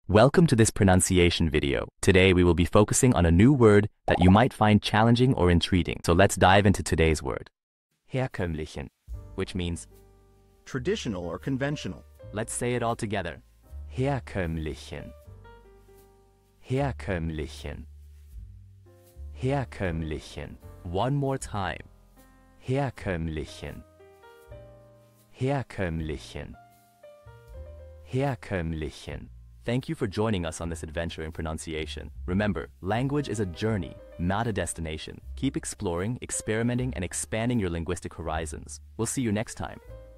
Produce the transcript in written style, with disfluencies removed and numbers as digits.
Welcome to this pronunciation video. Today we will be focusing on a new word that you might find challenging or intriguing. So let's dive into today's word. Herkömmlichen, which means traditional or conventional. Let's say it all together. Herkömmlichen. Herkömmlichen. Herkömmlichen. One more time. Herkömmlichen. Herkömmlichen. Herkömmlichen. Thank you for joining us on this adventure in pronunciation. Remember, language is a journey, not a destination. Keep exploring, experimenting, and expanding your linguistic horizons. We'll see you next time.